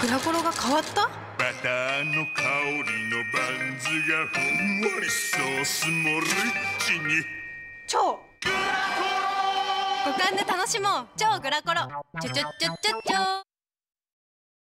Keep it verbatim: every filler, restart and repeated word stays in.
グラコロが変わった？ バターの香りのバンズがふんわり、ソースもリッチに。 超五感で楽しもう超グラコロ。ちょちょちょちょちょ。